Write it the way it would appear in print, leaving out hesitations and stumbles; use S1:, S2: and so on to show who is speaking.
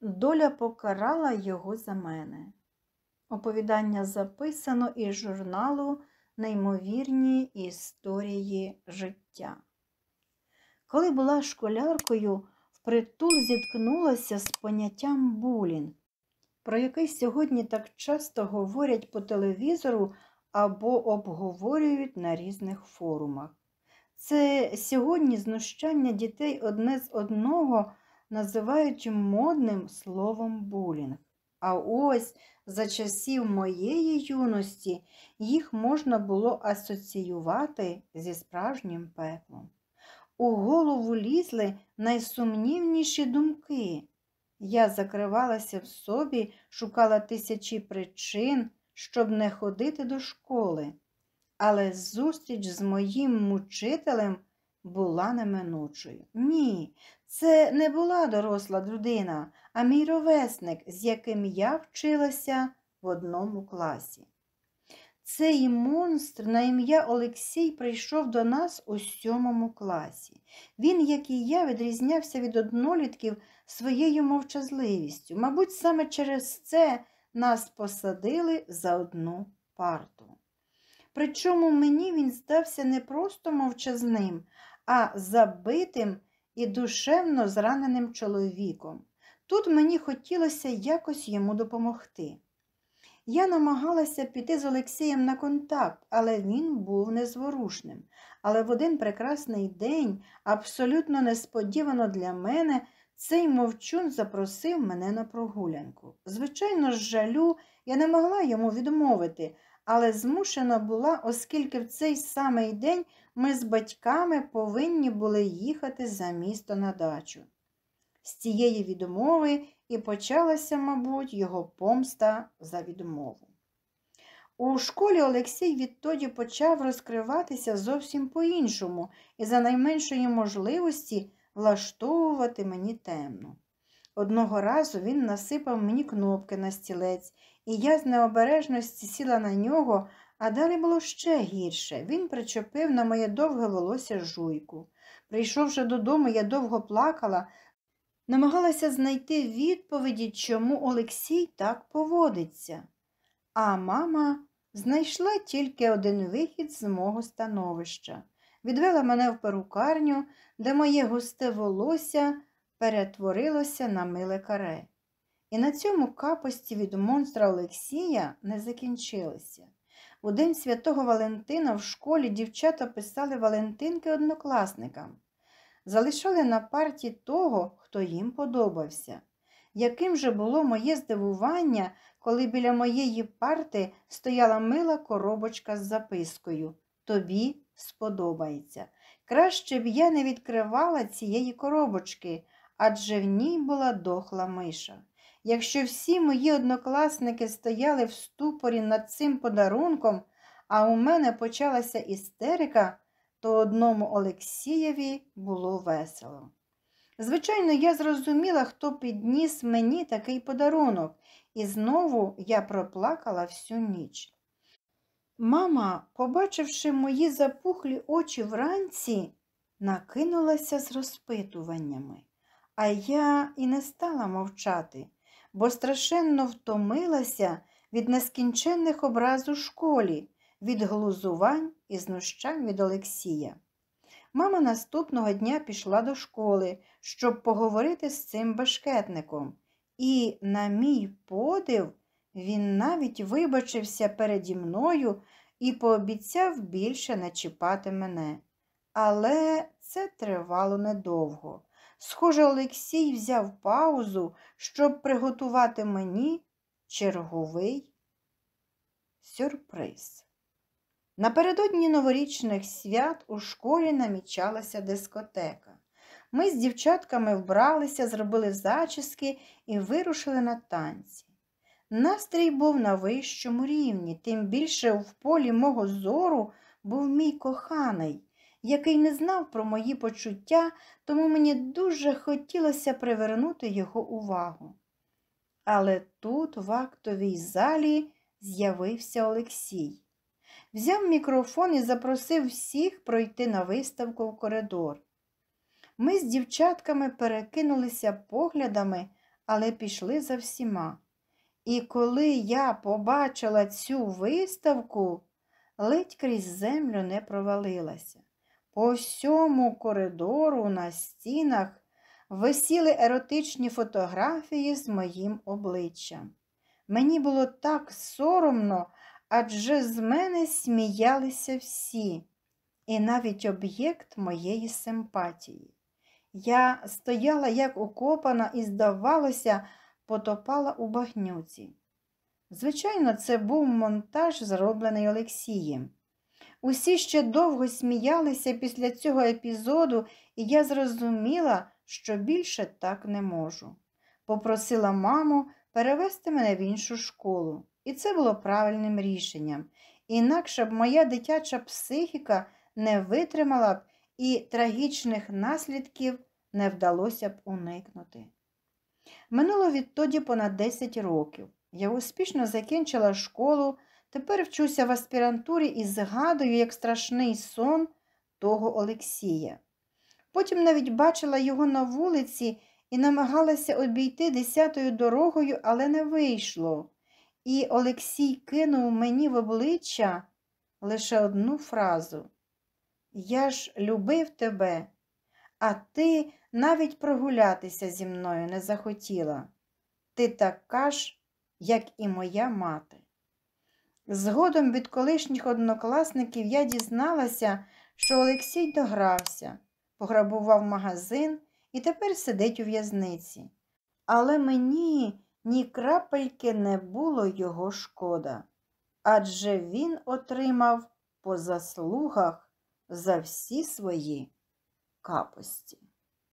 S1: Доля покарала його за мене. Оповідання записано із журналу «Неймовірні історії життя». Коли була школяркою, впритул зіткнулася з поняттям булінг, про який сьогодні так часто говорять по телевізору або обговорюють на різних форумах. Це сьогодні знущання дітей одне з одного називають модним словом булінг. А ось за часів моєї юності їх можна було асоціювати зі справжнім пеклом. У голову лізли найсумнівніші думки. Я закривалася в собі, шукала тисячі причин, щоб не ходити до школи. Але зустріч з моїм мучителем була неминучою. Ні, це не була доросла людина, а мій ровесник, з яким я вчилася в одному класі. Цей монстр на ім'я Олексій прийшов до нас у 7 класі. Він, як і я, відрізнявся від однолітків своєю мовчазливістю. Мабуть, саме через це нас посадили за одну парту. Причому мені він здався не просто мовчазним, а забитим і душевно зраненим чоловіком. Тут мені хотілося якось йому допомогти. Я намагалася піти з Олексієм на контакт, але він був незворушним. Але в один прекрасний день, абсолютно несподівано для мене, цей мовчун запросив мене на прогулянку. Звичайно, з жалю я не могла йому відмовити, але змушена була, оскільки в цей самий день ми з батьками повинні були їхати за місто на дачу. З цієї відмови і почалася, мабуть, його помста за відмову. У школі Олексій відтоді почав розкриватися зовсім по-іншому і за найменшої можливості влаштовувати мені темну. Одного разу він насипав мені кнопки на стілець, і я з необережності сіла на нього, а далі було ще гірше. Він причепив на моє довге волосся жуйку. Прийшовши додому, я довго плакала, намагалася знайти відповіді, чому Олексій так поводиться. А мама знайшла тільки один вихід з мого становища. Відвела мене в перукарню, де моє густе волосся перетворилося на миле каре. І на цьому капості від монстра Олексія не закінчилися. У день Святого Валентина в школі дівчата писали валентинки однокласникам. Залишали на парті того, хто їм подобався. Яким же було моє здивування, коли біля моєї парти стояла мила коробочка з запискою «Тобі сподобається». Краще б я не відкривала цієї коробочки, адже в ній була дохла миша. Якщо всі мої однокласники стояли в ступорі над цим подарунком, а у мене почалася істерика, то одному Олексієві було весело. Звичайно, я зрозуміла, хто підніс мені такий подарунок, і знову я проплакала всю ніч. Мама, побачивши мої запухлі очі вранці, накинулася з розпитуваннями, а я і не стала мовчати, бо страшенно втомилася від нескінченних образ у школі, від глузувань і знущань від Олексія. Мама наступного дня пішла до школи, щоб поговорити з цим бешкетником. І, на мій подив, він навіть вибачився переді мною і пообіцяв більше не чіпати мене. Але це тривало недовго. Схоже, Олексій взяв паузу, щоб приготувати мені черговий сюрприз. Напередодні новорічних свят у школі намічалася дискотека. Ми з дівчатками вбралися, зробили зачіски і вирушили на танці. Настрій був на вищому рівні, тим більше в полі мого зору був мій коханий, який не знав про мої почуття, тому мені дуже хотілося привернути його увагу. Але тут в актовій залі з'явився Олексій. Взяв мікрофон і запросив всіх пройти на виставку в коридор. Ми з дівчатками перекинулися поглядами, але пішли за всіма. І коли я побачила цю виставку, ледь крізь землю не провалилася. По всьому коридору на стінах висіли еротичні фотографії з моїм обличчям. Мені було так соромно, адже з мене сміялися всі, і навіть об'єкт моєї симпатії. Я стояла як укопана і, здавалося, потопала у багнюці. Звичайно, це був монтаж, зроблений Олексієм. Усі ще довго сміялися після цього епізоду, і я зрозуміла, що більше так не можу. Попросила маму перевести мене в іншу школу. І це було правильним рішенням. Інакше б моя дитяча психіка не витримала б і трагічних наслідків не вдалося б уникнути. Минуло відтоді понад 10 років. Я успішно закінчила школу, тепер вчуся в аспірантурі і згадую, як страшний сон того Олексія. Потім навіть бачила його на вулиці і намагалася обійти 10-ю дорогою, але не вийшло. І Олексій кинув мені в обличчя лише одну фразу: «Я ж любив тебе, а ти навіть прогулятися зі мною не захотіла. Ти така ж, як і моя мати». Згодом від колишніх однокласників я дізналася, що Олексій догрався, пограбував магазин і тепер сидить у в'язниці. Але мені ні крапельки не було його шкода, адже він отримав по заслугах за всі свої капості.